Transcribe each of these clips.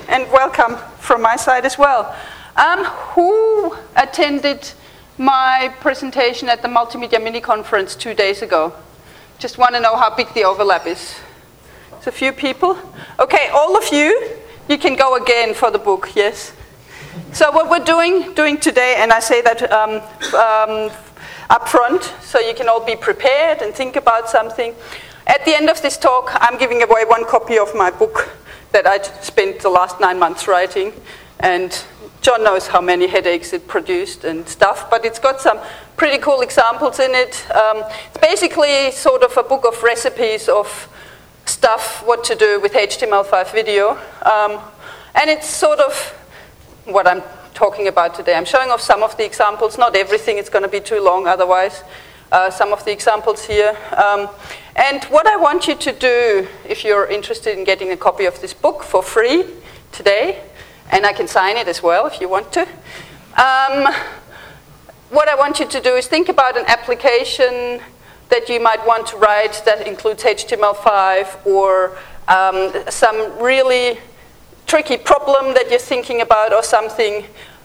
and welcome from my side as well. Who attended my presentation at the Multimedia Mini Conference 2 days ago? Just want to know how big the overlap is. It's a few people. Okay, all of you, you can go again for the book, yes? So what we're doing today, and I say that up front, so you can all be prepared and think about something. At the end of this talk, I'm giving away 1 copy of my book that I spent the last 9 months writing, and John knows how many headaches it produced and stuff, but it's got some pretty cool examples in it. It's basically sort of a book of recipes of stuff, what to do with HTML5 video. And it's sort of what I'm talking about today. I'm showing off some of the examples, not everything, it's going to be too long otherwise. Some of the examples here. And what I want you to do, if you're interested in getting a copy of this book for free today, and I can sign it as well if you want to. What I want you to do is think about an application that you might want to write that includes HTML5 or some really tricky problem that you're thinking about or something.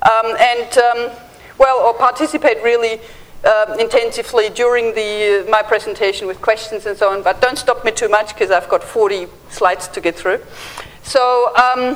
Or participate really intensively during my presentation with questions and so on, but don't stop me too much because I've got 40 slides to get through. So,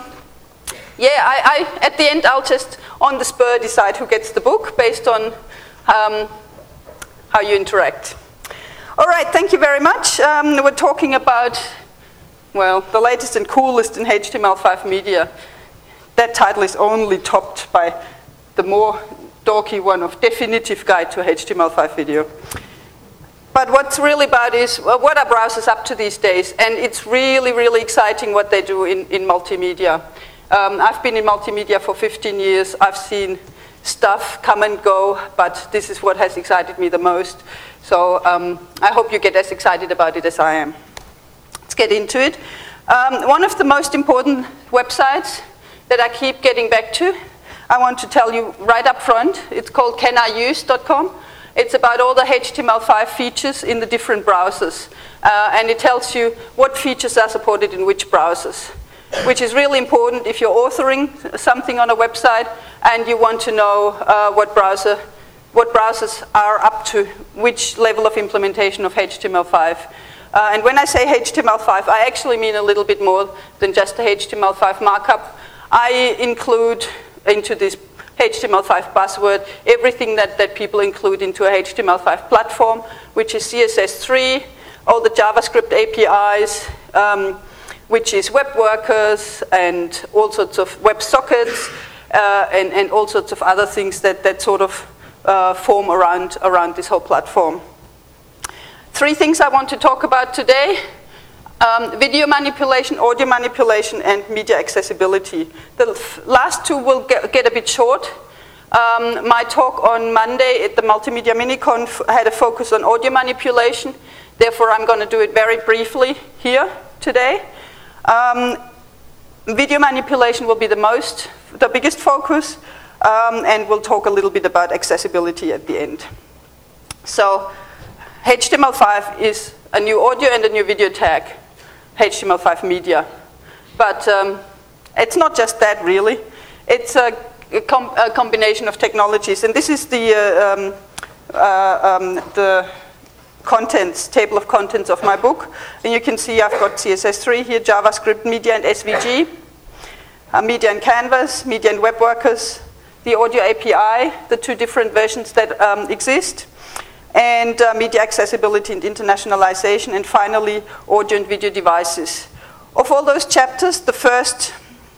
at the end I'll just, on the spur, decide who gets the book based on how you interact. All right, thank you very much. We're talking about, well, the latest and coolest in HTML5 media. That title is only topped by the more dorky one of Definitive Guide to HTML5 Video. But what's really about is, what are browsers up to these days? And it's really, really exciting what they do in multimedia. I've been in multimedia for 15 years. I've seen stuff come and go, but this is what has excited me the most. So I hope you get as excited about it as I am. Let's get into it. One of the most important websites that I keep getting back to, I want to tell you right up front, it's called caniuse.com. It's about all the HTML5 features in the different browsers. And it tells you what features are supported in which browsers, which is really important if you're authoring something on a website and you want to know what browsers are up to, which level of implementation of HTML5. And when I say HTML5, I actually mean a little bit more than just the HTML5 markup. I include into this HTML5 buzzword everything that people include into a HTML5 platform, which is CSS3, all the JavaScript APIs, which is web workers and all sorts of web sockets and all sorts of other things that sort of form around this whole platform. 3 things I want to talk about today. Video manipulation, audio manipulation, and media accessibility. The last 2 will get a bit short. My talk on Monday at the Multimedia Mini Conf had a focus on audio manipulation. Therefore, I'm going to do it very briefly here today. Video manipulation will be the biggest focus, and we'll talk a little bit about accessibility at the end. So, HTML5 is a new audio and a new video tag, HTML5 media. But it's not just that, really. It's a combination of technologies. And this is the contents, table of contents of my book. And you can see I've got CSS3 here, JavaScript, media, and SVG, media and canvas, media and web workers, the audio API, the 2 different versions that exist, and media accessibility and internationalization, and finally, audio and video devices. Of all those chapters, the first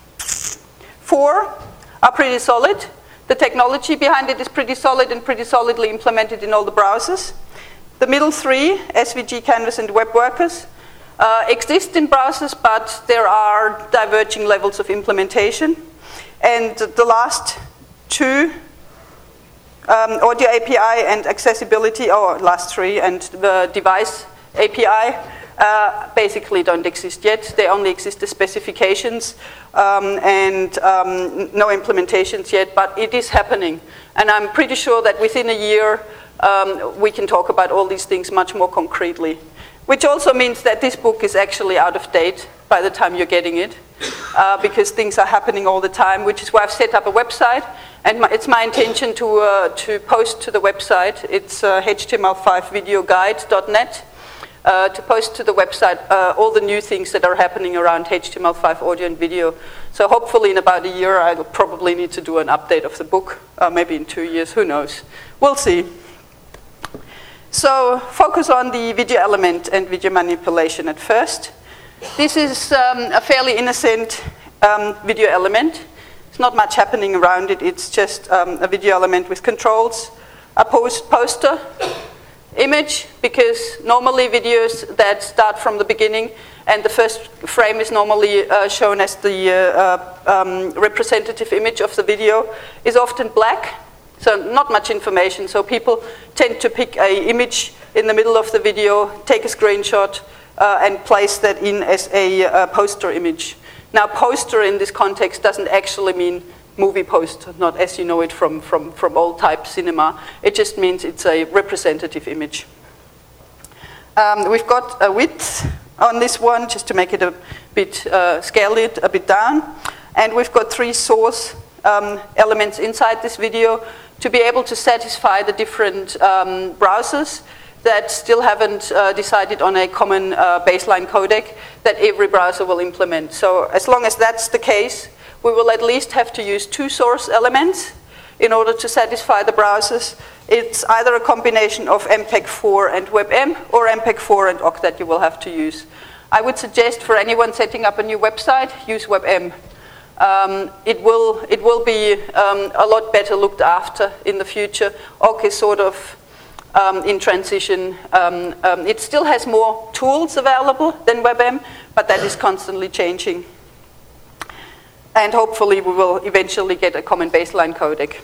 4 are pretty solid. The technology behind it is pretty solid and pretty solidly implemented in all the browsers. The middle 3, SVG, canvas, and web workers, exist in browsers, but there are diverging levels of implementation. And the last 2, audio API and accessibility, or last 3, and the device API, basically don't exist yet. They only exist as specifications and no implementations yet, but it is happening. And I'm pretty sure that within a year, we can talk about all these things much more concretely. Which also means that this book is actually out of date by the time you're getting it, because things are happening all the time, which is why I've set up a website, and it's my intention to post to the website. It's HTML5videoguide.net. To post to the website all the new things that are happening around HTML5 audio and video. So hopefully in about a year I'll probably need to do an update of the book, maybe in 2 years, who knows. We'll see. So focus on the video element and video manipulation at first. This is a fairly innocent video element. There's not much happening around it. It's just a video element with controls, a poster, image, because normally videos that start from the beginning and the first frame is normally shown as the representative image of the video is often black, so not much information. So people tend to pick an image in the middle of the video, take a screenshot, and place that in as a poster image. Now, poster in this context doesn't actually mean movie poster, not as you know it from old type cinema. It just means it's a representative image. We've got a width on this one, just to make it a bit, scale it a bit down. And we've got 3 source elements inside this video to be able to satisfy the different browsers that still haven't decided on a common baseline codec that every browser will implement. So as long as that's the case, we will at least have to use 2 source elements in order to satisfy the browsers. It's either a combination of MPEG-4 and WebM or MPEG-4 and OCC that you will have to use. I would suggest for anyone setting up a new website, use WebM. It will be a lot better looked after in the future. OCC is sort of in transition. It still has more tools available than WebM, but that is constantly changing. And hopefully we will eventually get a common baseline codec.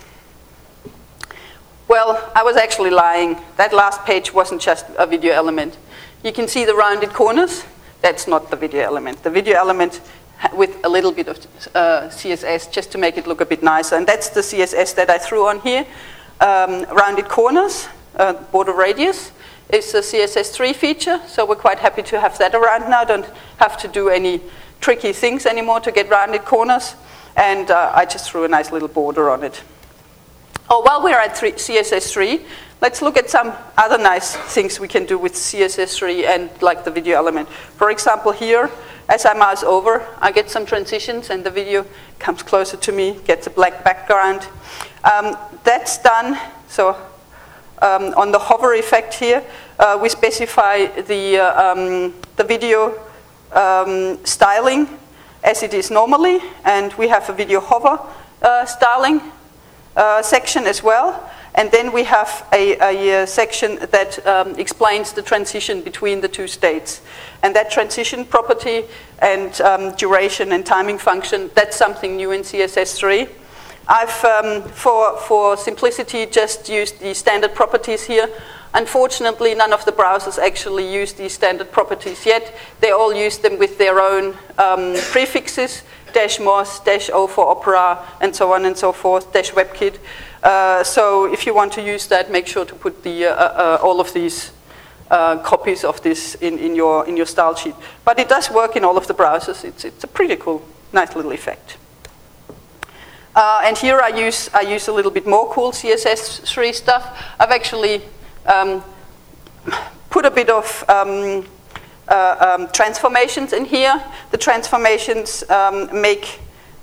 Well, I was actually lying. That last page wasn't just a video element. You can see the rounded corners. That's not the video element. The video element with a little bit of CSS just to make it look a bit nicer. And that's the CSS that I threw on here. Rounded corners, border radius is a CSS3 feature. So we're quite happy to have that around now. Don't have to do any tricky things anymore to get rounded corners, and I just threw a nice little border on it. Oh, while we're at CSS3, let's look at some other nice things we can do with CSS3 and like the video element. For example, here, as I mouse over, I get some transitions and the video comes closer to me, gets a black background. That's done, so on the hover effect here, we specify the video styling as it is normally, and we have a video hover styling section as well, and then we have a section that explains the transition between the 2 states, and that transition property and duration and timing function, that's something new in CSS3. I've for simplicity just used the standard properties here. Unfortunately, none of the browsers actually use these standard properties yet. They all use them with their own prefixes, -mos, -o for Opera, and so on and so forth, -webkit. So if you want to use that, make sure to put the, all of these copies of this in your style sheet. But it does work in all of the browsers. It's a pretty cool, nice little effect. And here I use a little bit more cool CSS3 stuff. I've actually put a bit of transformations in here. The transformations make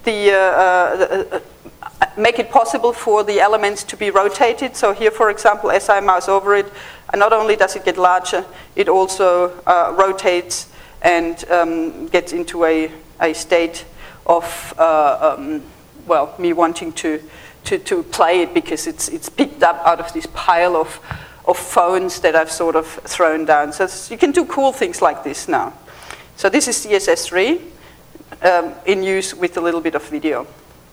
it possible for the elements to be rotated. So here, for example, as I mouse over it, not only does it get larger, it also rotates and gets into a state of well, me wanting to play it because it's picked up out of this pile of phones that I've sort of thrown down. So you can do cool things like this now. So this is CSS3 in use with a little bit of video.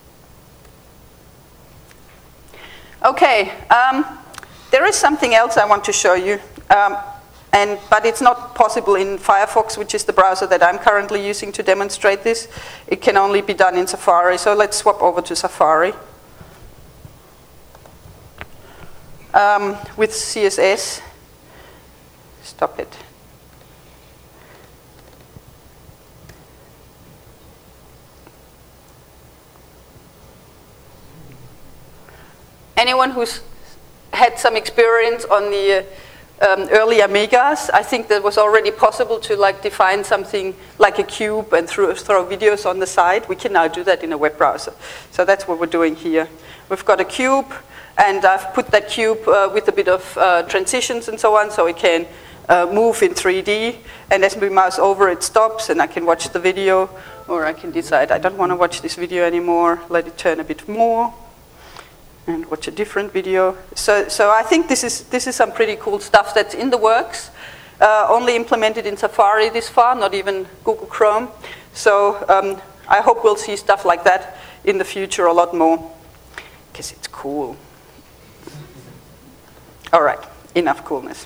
Okay, there is something else I want to show you, but it's not possible in Firefox, which is the browser that I'm currently using to demonstrate this. It can only be done in Safari, so let's swap over to Safari. With CSS, stop it. anyone who's had some experience on the early Amigas, I think that was already possible to like define something like a cube and throw videos on the side. We can now do that in a web browser. So that's what we're doing here. We've got a cube, and I've put that cube with a bit of transitions and so on, so it can move in 3D. And as we mouse over, it stops, and I can watch the video, or I can decide I don't want to watch this video anymore. Let it turn a bit more, and watch a different video. So I think this is some pretty cool stuff that's in the works. Only implemented in Safari this far, not even Google Chrome. So I hope we'll see stuff like that in the future a lot more, because it's cool. All right, enough coolness.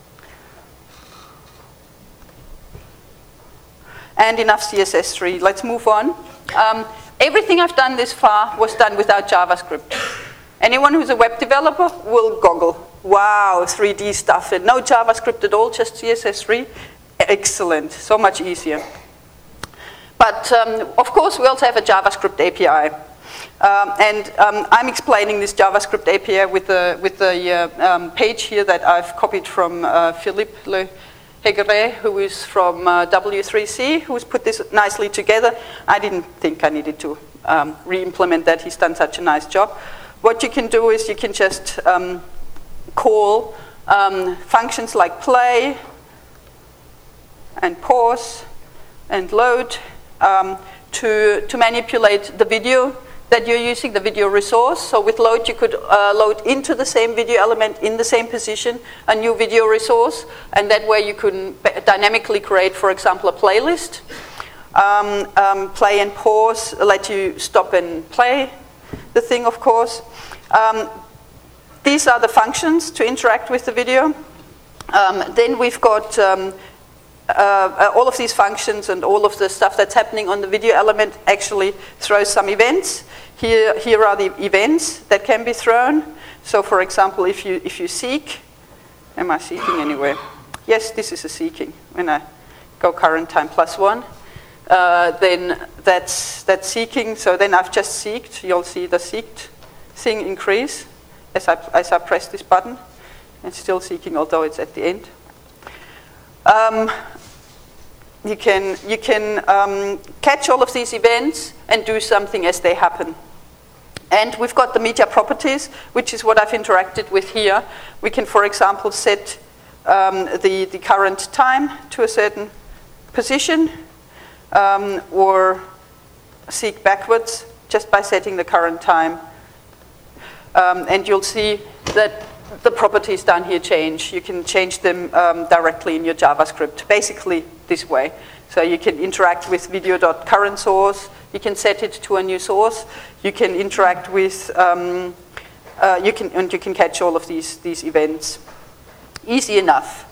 And enough CSS3. Let's move on. Everything I've done this far was done without JavaScript. Anyone who's a web developer will goggle. Wow, 3D stuff, and no JavaScript at all, just CSS3. Excellent, so much easier. But of course, we also have a JavaScript API. I'm explaining this JavaScript API with the page here that I've copied from Philippe Le Hegeret, who is from W3C, who's put this nicely together. I didn't think I needed to re-implement that. He's done such a nice job. What you can do is you can just call functions like play and pause and load to manipulate the video that you're using, the video resource. So with load, you could load into the same video element in the same position a new video resource, and that way you can dynamically create, for example, a playlist. Play and pause let you stop and play the thing, of course. These are the functions to interact with the video. Then we've got all of these functions and all of the stuff that's happening on the video element actually throws some events. Here are the events that can be thrown. So for example, if you seek, am I seeking anywhere? Yes, this is a seeking. When I go current time +1, then that's seeking. So then I've just seeked. You'll see the seeked thing increase as I press this button. It's still seeking, although it's at the end. You can catch all of these events and do something as they happen. And we've got the media properties, which is what I've interacted with here. We can, for example, set the current time to a certain position, or seek backwards just by setting the current time. And you'll see that the properties down here change. You can change them directly in your JavaScript, basically this way. So you can interact with video.current source. You can set it to a new source. You can interact with, you can catch all of these events. Easy enough.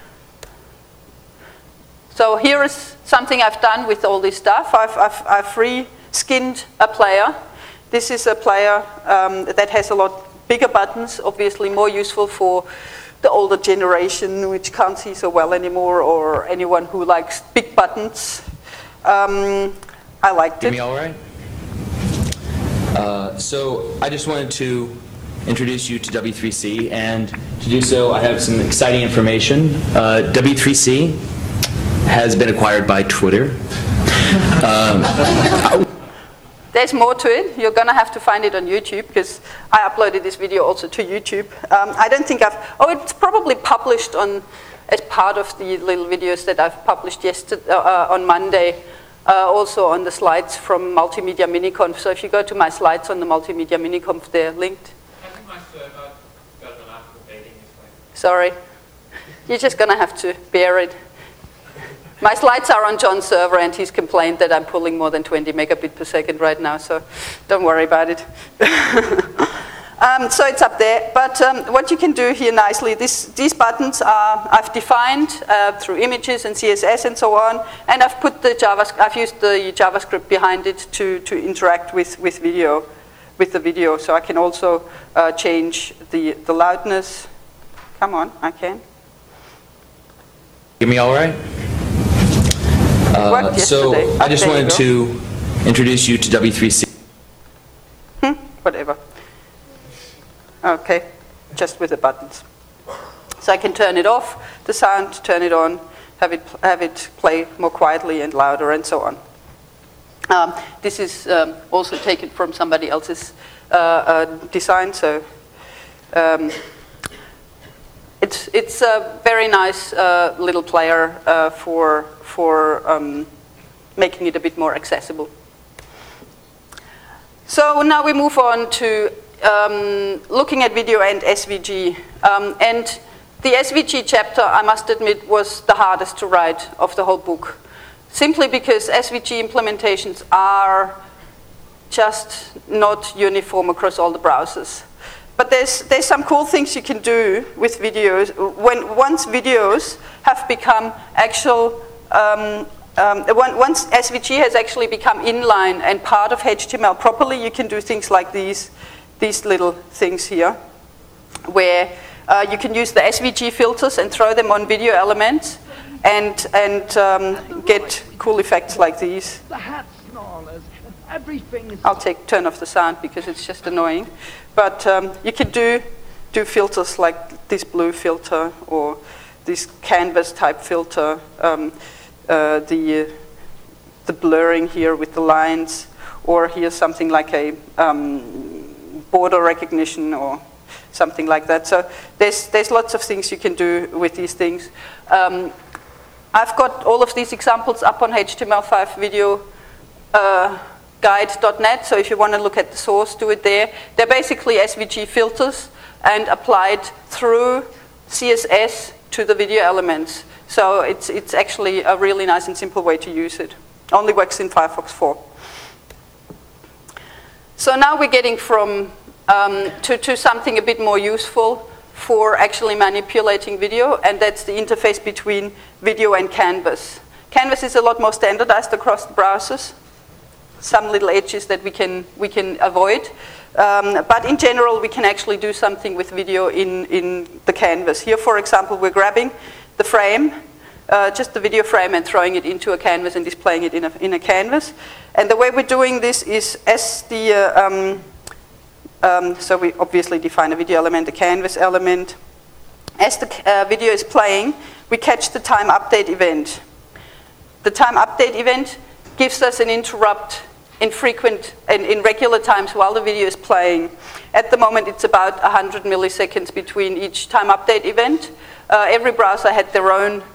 So here is something I've done with all this stuff. I've re-skinned a player. This is a player that has a lot bigger buttons, obviously more useful for the older generation, which can't see so well anymore, or anyone who likes big buttons. I liked it. Hear me all right? So I just wanted to introduce you to W3C, and to do so I have some exciting information. W3C has been acquired by Twitter. There's more to it. You're going to have to find it on YouTube, because I uploaded this video also to YouTube. I don't think it's probably published as part of the little videos that I've published yesterday, on Monday, also on the slides from Multimedia Miniconf. So if you go to my slides on the Multimedia Miniconf, they're linked. Sorry. You're just going to have to bear it. My slides are on John's server, and he's complained that I'm pulling more than 20 megabit per second right now, so don't worry about it. So it's up there. But what you can do here nicely, these buttons I've defined through images and CSS and so on, and I've put I've used the JavaScript behind it to interact with the video. So I can also change the loudness. Come on, I can. Hear me all right? So I just wanted to introduce you to W3C. Whatever. just with the buttons. So I can turn it off, the sound, turn it on, have it play more quietly and louder, and so on. This is also taken from somebody else's design, so it's a very nice little player for making it a bit more accessible. So now we move on to looking at video and SVG. And the SVG chapter, I must admit, was the hardest to write of the whole book. Simply because SVG implementations are just not uniform across all the browsers. But there's some cool things you can do with videos. Once videos have become actual, once SVG has actually become inline and part of HTML properly, you can do things like these little things here, where you can use the SVG filters and throw them on video elements and get cool effects like these. The hat snarlers, everything is... I'll turn off the sound because it's just annoying. But you can do filters like this blue filter or this canvas type filter, the blurring here with the lines, or here's something like a border recognition or something like that. So there's lots of things you can do with these things. I've got all of these examples up on HTML5 video guide.net, so if you want to look at the source, do it there. They're basically SVG filters and applied through CSS to the video elements. So it's actually a really nice and simple way to use it. Only works in Firefox 4. So now we're getting from to something a bit more useful for actually manipulating video, and that's the interface between video and Canvas. Canvas is a lot more standardized across the browsers. Some little edges that we can avoid, but in general we can actually do something with video in the Canvas. Here, for example, we're grabbing the frame, just the video frame, and throwing it into a canvas and displaying it in a canvas. And the way we're doing this is as the so we obviously define a video element, a canvas element. As the video is playing, we catch the time update event. The time update event gives us an interrupt in regular times while the video is playing. At the moment, it's about 100 milliseconds between each time update event. Every browser had their own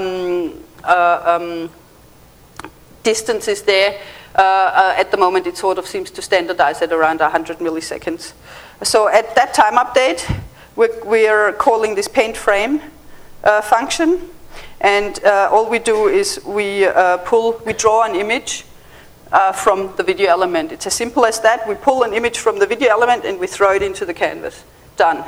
distances there. At the moment, it sort of seems to standardize at around 100 milliseconds. So at that time update, we're calling this paint frame function. And all we do is we draw an image from the video element. It's as simple as that. We pull an image from the video element and we throw it into the canvas. Done.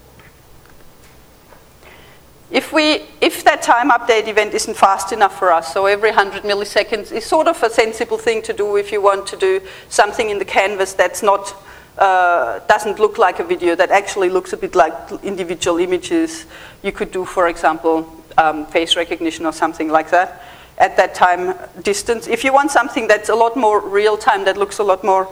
If that time update event isn't fast enough for us, so every 100 milliseconds is sort of a sensible thing to do if you want to do something in the canvas that's not, doesn't look like a video, that actually looks a bit like individual images. You could do, for example, face recognition or something like that at that time distance. If you want something that's a lot more real time, that looks a lot more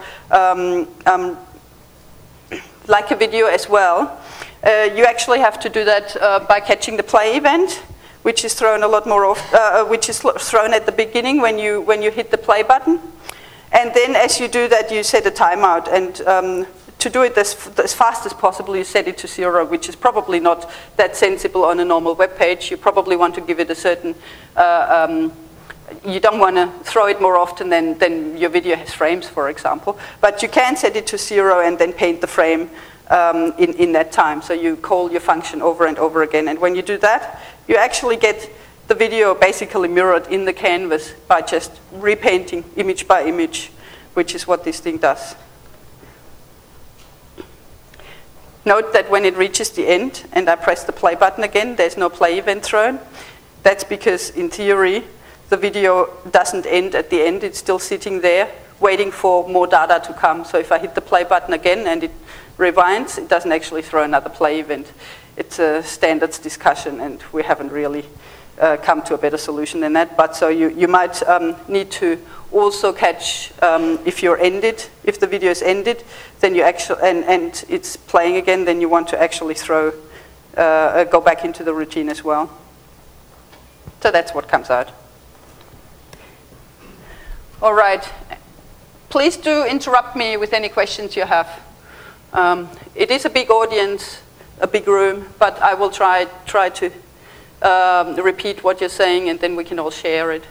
like a video as well, you actually have to do that by catching the play event, which is thrown a lot more which is thrown at the beginning when you hit the play button. And then as you do that, you set a timeout, and to do it as fast as possible, you set it to 0, which is probably not that sensible on a normal web page. You probably want to give it a certain, you don't want to throw it more often than your video has frames, for example. But you can set it to 0 and then paint the frame in that time. So you call your function over and over again. And when you do that, you actually get the video basically mirrored in the canvas by just repainting image by image, which is what this thing does. Note that when it reaches the end and I press the play button again, there's no play event thrown. That's because in theory, the video doesn't end at the end. It's still sitting there waiting for more data to come. So if I hit the play button again and it rewinds, it doesn't actually throw another play event. It's a standards discussion, and we haven't really come to a better solution than that. But so you might need to also catch if you're ended, if the video is ended, then you actually, and it's playing again, then you want to actually go back into the routine as well. So that's what comes out. All right. Please do interrupt me with any questions you have. It is a big audience, a big room, but I will try to repeat what you're saying, and then we can all share it.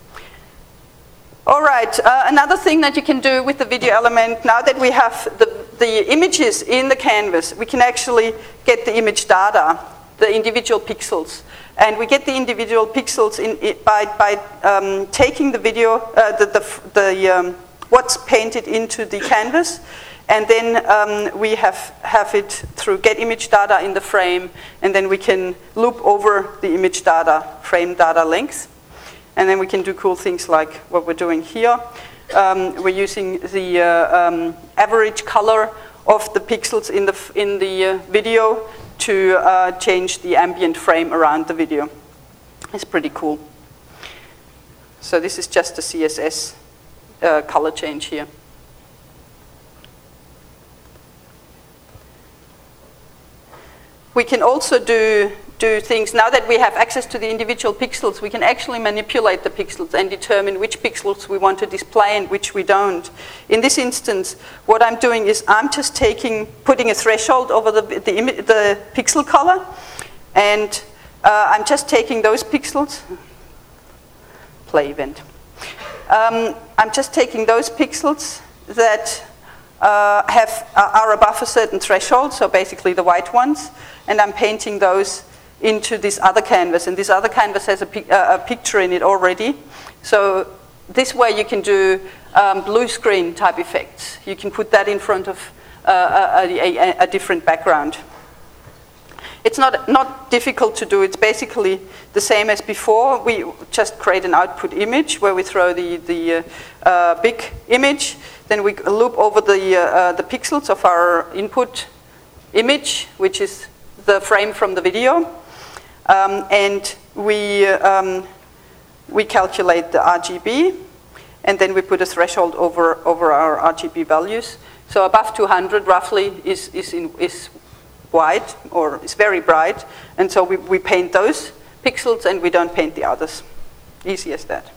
All right, another thing that you can do with the video element, now that we have the images in the canvas, we can actually get the image data, the individual pixels. And we get the individual pixels by taking the video, what's painted into the canvas, and then we have it through get image data in the frame, and then we can loop over the image data, frame data length. And then we can do cool things like what we're doing here. We're using the average color of the pixels in the video to change the ambient frame around the video. It's pretty cool. So this is just a CSS color change here. We can also do things, now that we have access to the individual pixels, we can actually manipulate the pixels and determine which pixels we want to display and which we don't. In this instance, what I'm doing is I'm just putting a threshold over the pixel color, and I'm just taking those pixels, play event. I'm just taking those pixels that are above a certain threshold, so basically the white ones, and I'm painting those into this other canvas, and this other canvas has a picture in it already. So this way you can do blue screen type effects. You can put that in front of a different background. It's not difficult to do. It's basically the same as before. We just create an output image where we throw the big image. Then we loop over the pixels of our input image, which is the frame from the video. And we calculate the RGB, and then we put a threshold over our RGB values. So above 200 roughly is white, or is very bright, and so we paint those pixels and we don't paint the others. Easy as that.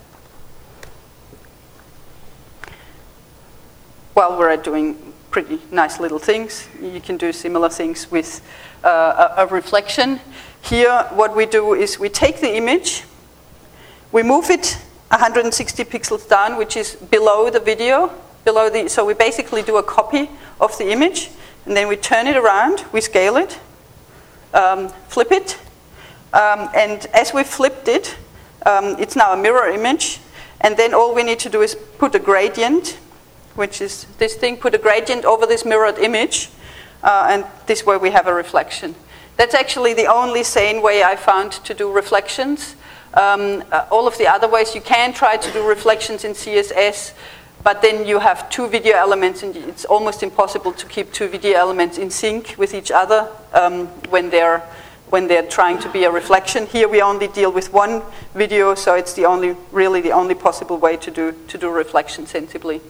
While we're doing pretty nice little things, you can do similar things with a reflection. Here, what we do is we take the image, we move it 160 pixels down, which is below the video, so we basically do a copy of the image, and then we turn it around, we scale it, flip it, and as we flipped it, it's now a mirror image, and then all we need to do is put a gradient, which is this thing, put a gradient over this mirrored image, and this way we have a reflection. That's actually the only sane way I found to do reflections. All of the other ways, you can try to do reflections in CSS, but then you have two video elements, and it's almost impossible to keep two video elements in sync with each other when they're trying to be a reflection. Here we only deal with one video, so it's really the only possible way to do reflection sensibly.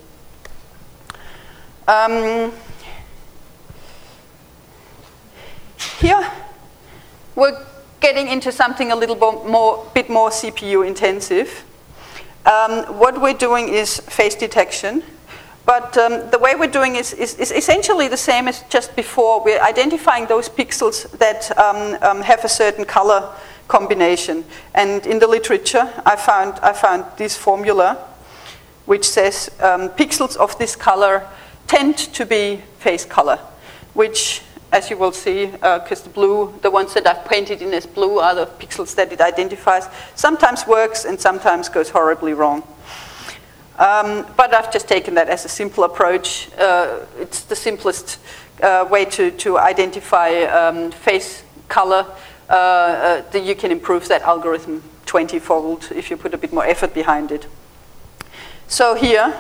Here, we're getting into something a little bit more CPU intensive. What we're doing is face detection, but the way we're doing is essentially the same as just before. We're identifying those pixels that have a certain color combination. And in the literature, I found this formula, which says pixels of this color tend to be face color, which, as you will see, because the ones that I've painted in as blue are the pixels that it identifies, sometimes works and sometimes goes horribly wrong. But I've just taken that as a simple approach. It's the simplest way to identify face color. That you can improve that algorithm 20-fold if you put a bit more effort behind it. So here,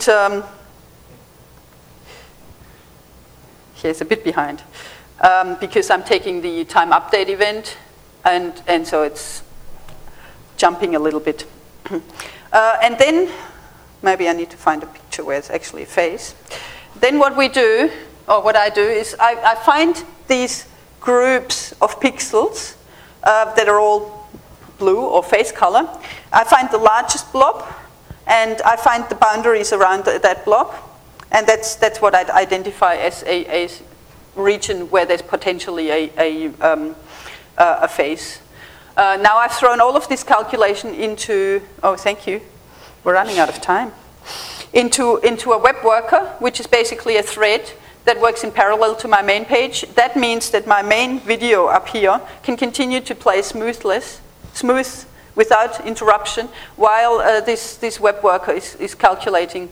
here's a bit behind, because I'm taking the time update event, and so it's jumping a little bit. And then Maybe I need to find a picture where it's actually a face. Then what we do, or what I do, is I find these groups of pixels that are all blue or face color. I find the largest blob, and I find the boundaries around that blob, and that's what I'd identify as a region where there's potentially a face. Now I've thrown all of this calculation into, oh, thank you, we're running out of time, into a web worker, which is basically a thread that works in parallel to my main page. That means that my main video up here can continue to play smooth without interruption, while this web worker is calculating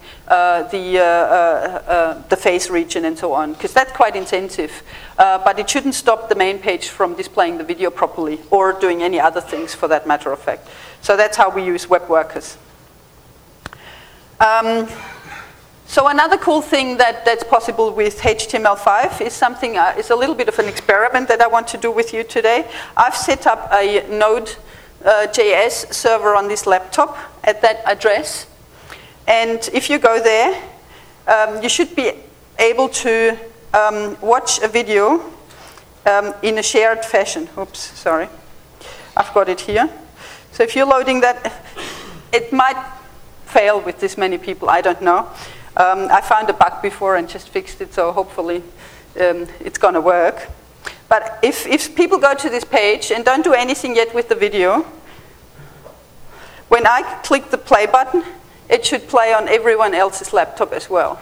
the face region and so on, because that's quite intensive. But it shouldn't stop the main page from displaying the video properly, or doing any other things for that matter of fact. So that's how we use web workers. So another cool thing that's possible with HTML5 is something, is a little bit of an experiment that I want to do with you today. I've set up a Node.js server on this laptop at that address. And if you go there, you should be able to watch a video in a shared fashion. Oops, sorry. I've got it here. So if you're loading that, it might fail with this many people, I don't know. I found a bug before and just fixed it, so hopefully it's going to work. But if people go to this page and don't do anything yet with the video, when I click the play button, it should play on everyone else's laptop as well.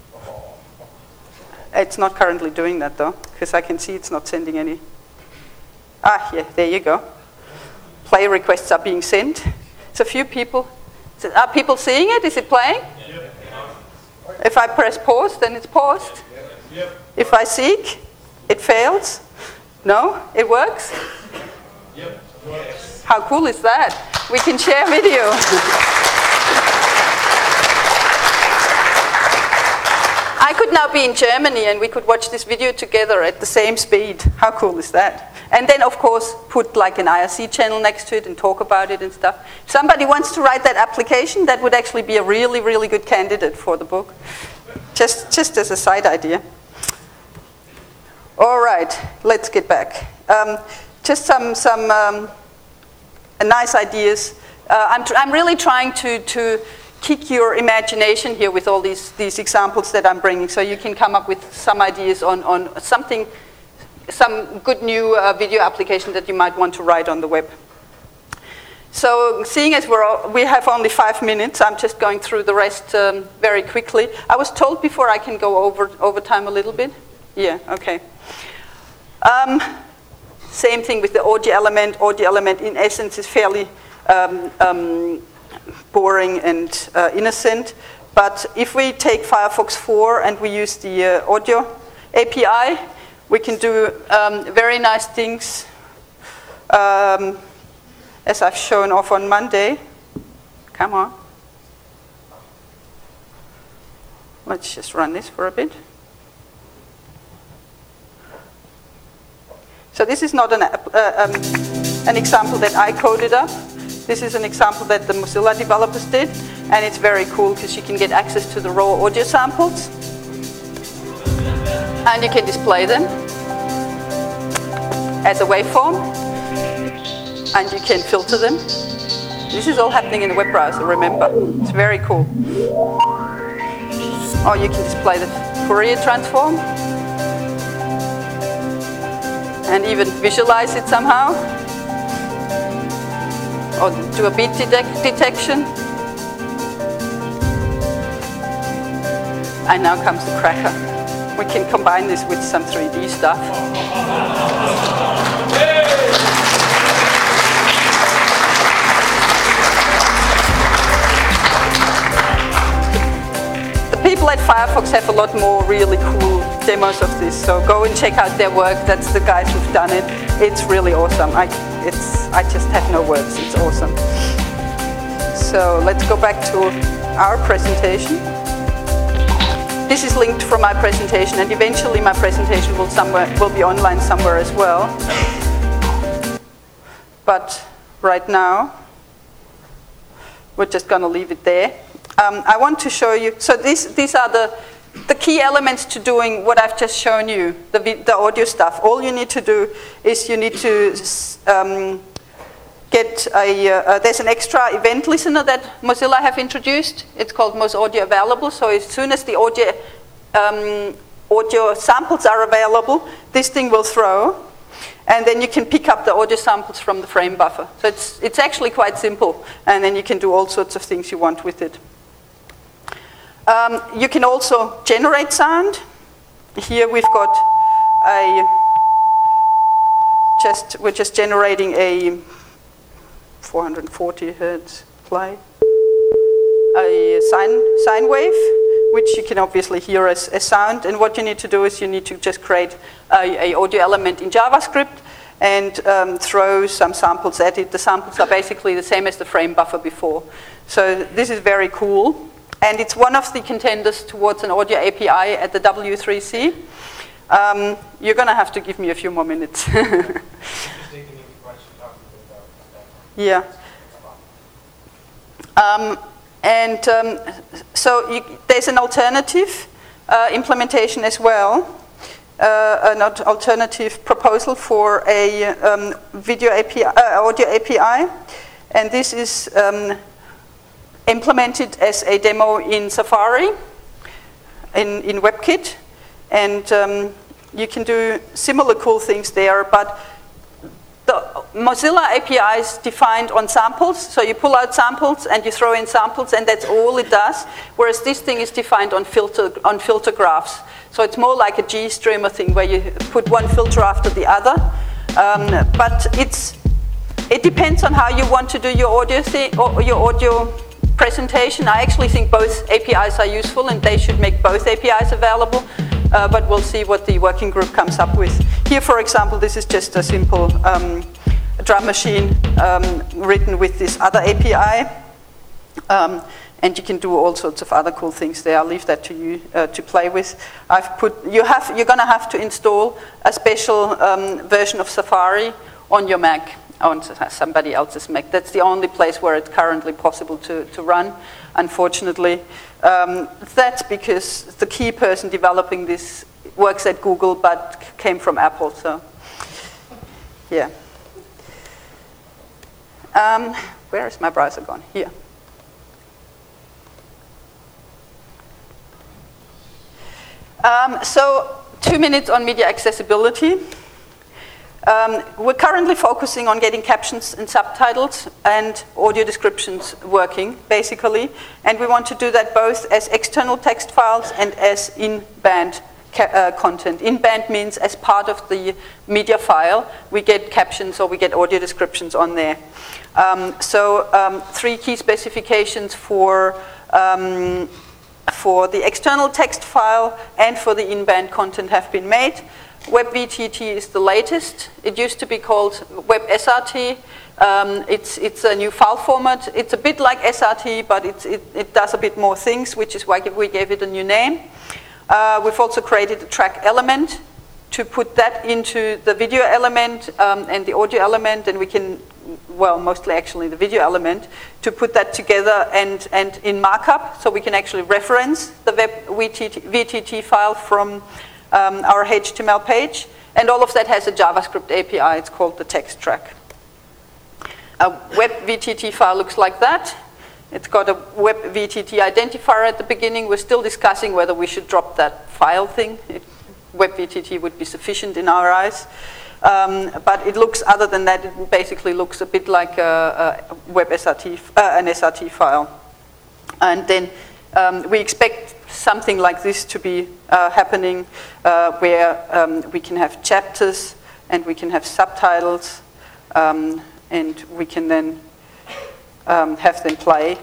It's not currently doing that though, because I can see it's not sending any. Ah, yeah, there you go. Play requests are being sent. So a few people. Are people seeing it? Is it playing? Yep. If I press pause, then it's paused. Yep. If I seek, it fails. No? It works? Yep. Yes. How cool is that? We can share video. I could now be in Germany and we could watch this video together at the same speed. How cool is that? And then, of course, put like an IRC channel next to it and talk about it and stuff. If somebody wants to write that application, that would actually be a really, really good candidate for the book. Just as a side idea. All right, let's get back. Just some nice ideas. I'm really trying to kick your imagination here with all these examples that I'm bringing, so you can come up with some ideas on something, some good new video application that you might want to write on the web. So seeing as we have only 5 minutes, I'm just going through the rest very quickly. I was told before I can go over time a little bit. Yeah, okay. Same thing with the audio element. Audio element in essence is fairly boring and innocent. But if we take Firefox 4 and we use the audio API, we can do very nice things, as I've shown off on Monday. Come on. Let's just run this for a bit. So this is not an example that I coded up. This is an example that the Mozilla developers did, and it's very cool because you can get access to the raw audio samples. And you can display them as a waveform, and you can filter them. This is all happening in the web browser, remember. It's very cool. Or you can display the Fourier transform and even visualize it somehow. Or do a beat detection. And now comes the cracker. We can combine this with some 3D stuff. The people at Firefox have a lot more really cool demos of this, so go and check out their work. That's the guys who've done it. It's really awesome. I just have no words. It's awesome. So let's go back to our presentation. This is linked from my presentation, and eventually my presentation will be online somewhere as well. But right now, we're just going to leave it there. I want to show you, so these are the key elements to doing what I've just shown you, the audio stuff. All you need to do is you need to get there's an extra event listener that Mozilla have introduced. It's called Most Audio Available. So as soon as the audio samples are available, this thing will throw. And then you can pick up the audio samples from the frame buffer. So it's actually quite simple. And then you can do all sorts of things you want with it. You can also generate sound. Here we've got we're just generating a 440 hertz play, a sine wave, which you can obviously hear as sound. And what you need to do is you need to just create a audio element in JavaScript and throw some samples at it. The samples are basically the same as the frame buffer before. So this is very cool. And it's one of the contenders towards an audio API at the W3C. You're going to have to give me a few more minutes. Yeah. So there's an alternative implementation as well, an alternative proposal for a video API, audio API, and this is implemented as a demo in Safari, in WebKit, and you can do similar cool things there, but the Mozilla API is defined on samples, so you pull out samples and you throw in samples, and that's all it does, whereas this thing is defined on filter graphs. So it's more like a G-streamer thing where you put one filter after the other, but it depends on how you want to do your audio presentation. I actually think both APIs are useful and they should make both APIs available, but we'll see what the working group comes up with. Here, for example, this is just a simple drum machine written with this other API, and you can do all sorts of other cool things there. I'll leave that to you to play with. You're going to have to install a special version of Safari on your Mac, on somebody else's Mac. That's the only place where it's currently possible to run, unfortunately. That's because the key person developing this works at Google but came from Apple, so yeah. Where is my browser gone? Here. So 2 minutes on media accessibility. We're currently focusing on getting captions and subtitles and audio descriptions working, basically. And we want to do that both as external text files and as in-band content. In-band means as part of the media file, we get captions or we get audio descriptions on there. Three key specifications for the external text file and for the in-band content have been made. WebVTT is the latest. It used to be called WebSRT. It's a new file format. It's a bit like SRT, but it does a bit more things, which is why we gave it a new name. We've also created a track element to put that into the video element and the audio element, and we can, well, mostly actually the video element, to put that together and in markup, so we can actually reference the WebVTT file from our HTML page, and all of that has a JavaScript API. It's called the text track. A WebVTT file looks like that. It's got a WebVTT identifier at the beginning. We're still discussing whether we should drop that file thing. WebVTT would be sufficient in our eyes. But it looks, other than that, it basically looks a bit like a WebSRT, an SRT file. And then we expect something like this to be happening, where we can have chapters and we can have subtitles, and we can then have them play.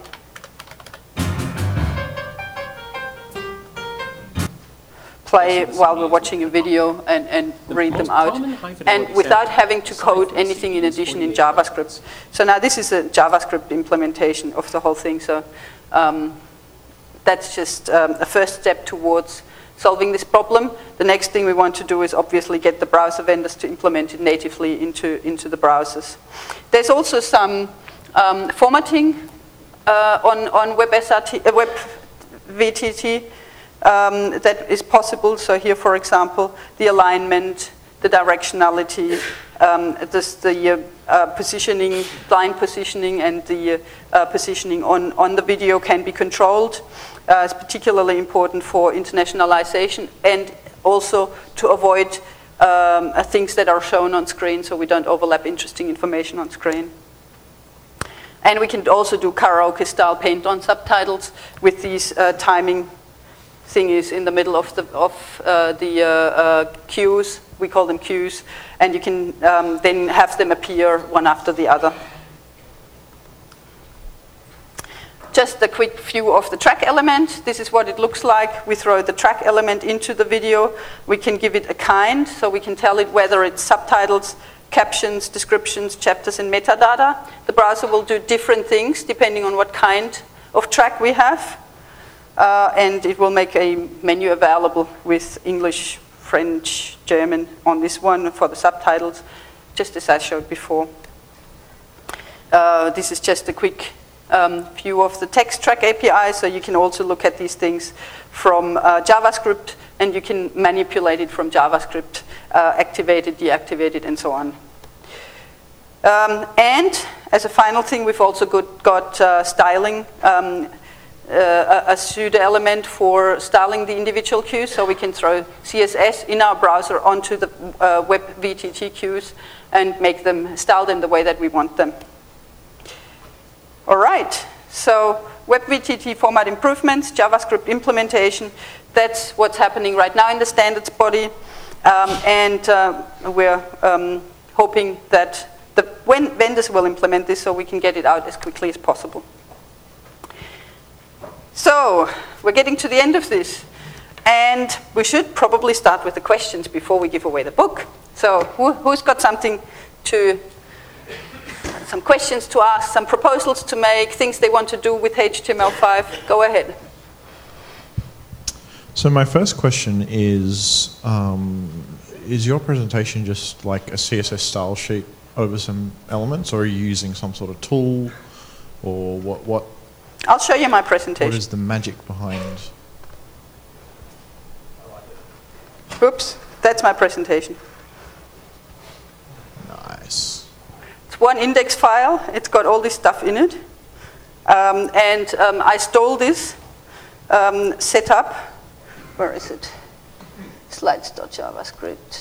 While we're watching a video and read them out, and without having to code anything in addition in JavaScript. So now this is a JavaScript implementation of the whole thing. So that's just a first step towards solving this problem. The next thing we want to do is obviously get the browser vendors to implement it natively into the browsers. There's also some formatting on Web VTT that is possible. So here, for example, the alignment, the directionality, the positioning, blind positioning, and the positioning on the video can be controlled. It's particularly important for internationalization and also to avoid things that are shown on screen, so we don't overlap interesting information on screen. And we can also do karaoke-style paint-on subtitles with these timing thingies in the middle of the cues. We call them cues, and you can then have them appear one after the other. Just a quick view of the track element. This is what it looks like. We throw the track element into the video. We can give it a kind, so we can tell it whether it's subtitles, captions, descriptions, chapters, and metadata. The browser will do different things depending on what kind of track we have. And it will make a menu available with English, French, German on this one for the subtitles, just as I showed before. This is just a quick view of the text track API, so you can also look at these things from JavaScript, and you can manipulate it from JavaScript, activate it, deactivate it, and so on. And as a final thing, we've also got styling, a pseudo element for styling the individual cues, so we can throw CSS in our browser onto the Web VTT cues and style them the way that we want them. All right, so Web VTT format improvements, JavaScript implementation, that's what's happening right now in the standards body. And we're hoping that when vendors will implement this so we can get it out as quickly as possible. So we're getting to the end of this. And we should probably start with the questions before we give away the book. So who's got some questions to ask, some proposals to make, things they want to do with HTML5? Go ahead. So my first question is your presentation just like a CSS style sheet over some elements, or are you using some sort of tool, or what? I'll show you my presentation. What is the magic behind? Oops, that's my presentation. Nice. It's one index file. It's got all this stuff in it. I stole this setup. Where is it? Slides.javascript.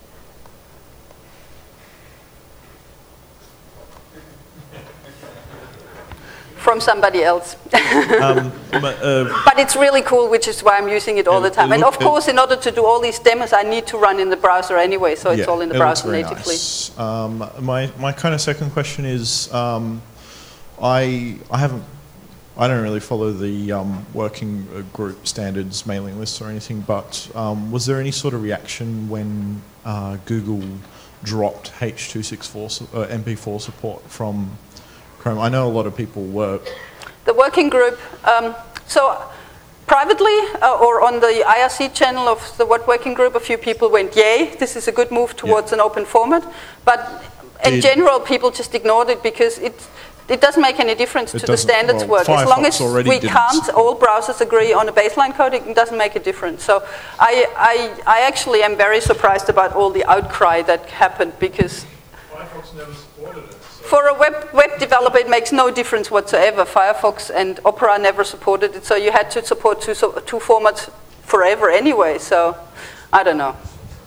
From somebody else. But it's really cool, which is why I'm using it all the time. And of course, in order to do all these demos, I need to run in the browser anyway, so it's all in the browser natively. Nice. My kind of second question is, I don't really follow the working group standards mailing lists or anything, but was there any sort of reaction when Google dropped H.264 MP4 support from Chrome? I know a lot of people were. The working group, so privately or on the IRC channel of the working group, a few people went, yay, this is a good move towards an open format. But in general, people just ignored it because it doesn't make any difference to the standards work. As long as we can't, all browsers agree on a baseline code, it doesn't make a difference. So I actually am very surprised about all the outcry that happened because Firefox never supported it. For a web developer, it makes no difference whatsoever. Firefox and Opera never supported it, so you had to support two formats forever anyway, so I don't know.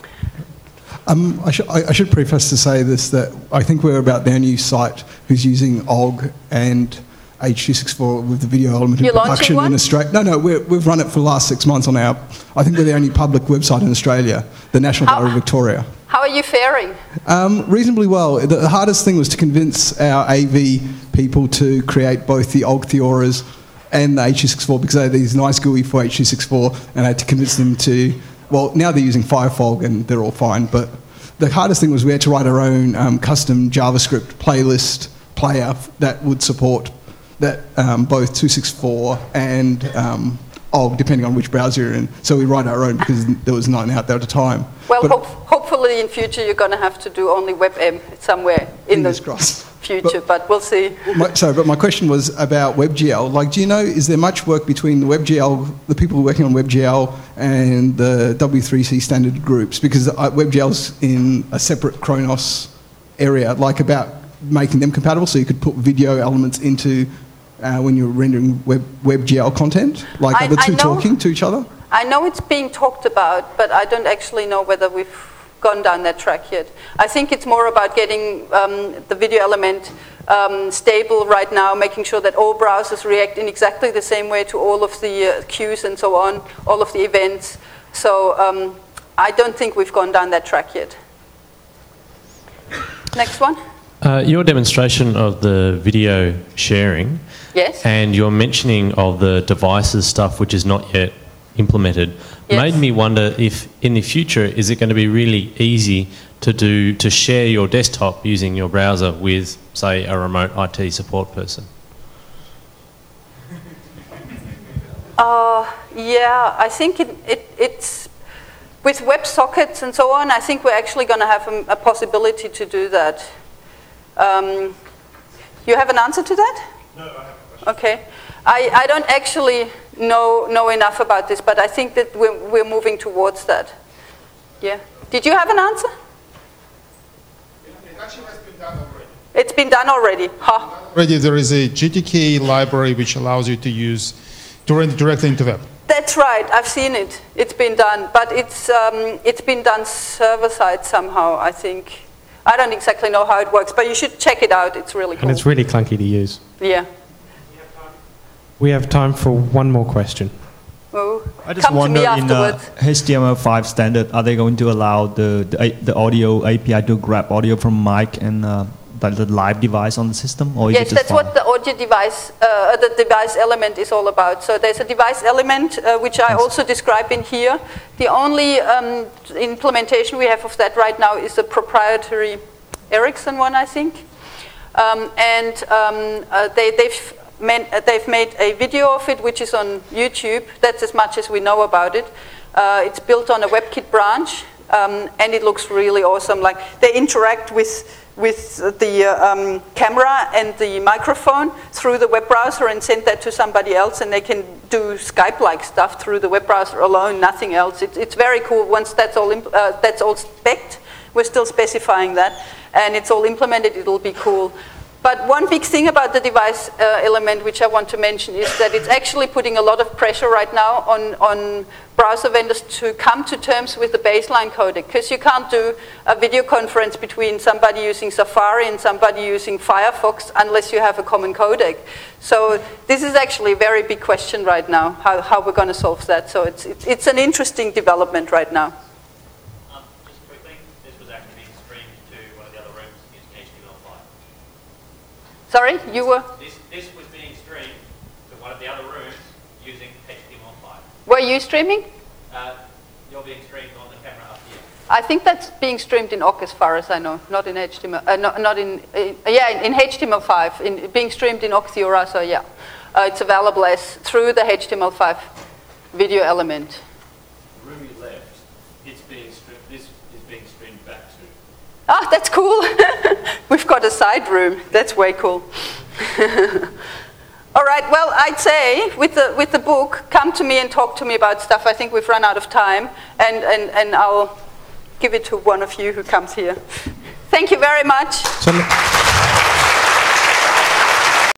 I should preface to say this, that I think we're about the only site who's using OGG and H.264 with the video element in production in Australia. No, we've run it for the last 6 months on our, I think we're the only public website in Australia, the National Gallery of Victoria. How are you faring? Reasonably well. The hardest thing was to convince our AV people to create both the OGG Theoras and the H.264 because they had these nice GUI for H.264, and I had to convince them to, well, now they're using Firefog and they're all fine, but the hardest thing was we had to write our own custom JavaScript playlist player that would support that both 264 and OGG, depending on which browser you're in. So we write our own because there was none out there at the time. Well, hopefully in future you're going to have to do only WebM somewhere in the future, but we'll see. But my question was about WebGL. Like, do you know, is there much work between the WebGL, the people working on WebGL, and the W3C standard groups? Because WebGL's in a separate Kronos area, like about making them compatible, so you could put video elements into when you're rendering WebGL content? Like, are the two talking to each other? I know it's being talked about, but I don't actually know whether we've gone down that track yet. I think it's more about getting the video element stable right now, making sure that all browsers react in exactly the same way to all of the queues and so on, all of the events. So I don't think we've gone down that track yet. Next one. Your demonstration of the video sharing, yes, and your mentioning of the devices stuff which is not yet implemented, yes, made me wonder if in the future is it going to be really easy to share your desktop using your browser with, say, a remote IT support person? Yeah, I think it's with WebSockets and so on. I think we're actually going to have a possibility to do that. You have an answer to that? No, I have a question. Okay. I don't actually know enough about this, but I think that we're moving towards that. Yeah. Did you have an answer? It actually has been done already. It's been done already. Huh. Already there is a GTK library which allows you to render directly into web. That's right. I've seen it. It's been done, but it's been done server-side somehow, I think. I don't exactly know how it works, but you should check it out. It's really cool. And it's really clunky to use. Yeah. We have time for one more question. Oh, I just wonder, in HTML5 standard, are they going to allow the audio API to grab audio from mic and the live device on the system? Or is yes, it just that's what the audio device, the device element is all about. So there's a device element, which I also describe in here. The only implementation we have of that right now is the proprietary Ericsson one, I think. They've made a video of it, which is on YouTube. That's as much as we know about it. It's built on a WebKit branch, and it looks really awesome. Like, they interact with the camera and the microphone through the web browser and send that to somebody else, and they can do Skype-like stuff through the web browser alone, nothing else. It's very cool. Once that's all spec'd, we're still specifying that, and it's all implemented, it'll be cool. But one big thing about the device element, which I want to mention, is that it's actually putting a lot of pressure right now on browser vendors to come to terms with the baseline codec, because you can't do a video conference between somebody using Safari and somebody using Firefox unless you have a common codec. So this is actually a very big question right now, how we're going to solve that. So it's an interesting development right now. Just quickly, this was actually being streamed to one of the other rooms using HTML5. Sorry, you were? This was being streamed to one of the other rooms using HTML5. Were you streaming? You're being streamed on the camera up here. I think that's being streamed in Ogg as far as I know, not in HTML. In HTML5, being streamed in Ogg Theora. So yeah, it's available as through the HTML5 video element. The room you left, this is being streamed back to. Ah, that's cool. We've got a side room. That's way cool. All right, well, I'd say with the book, come to me and talk to me about stuff. I think we've run out of time, and I'll give it to one of you who comes here. Thank you very much.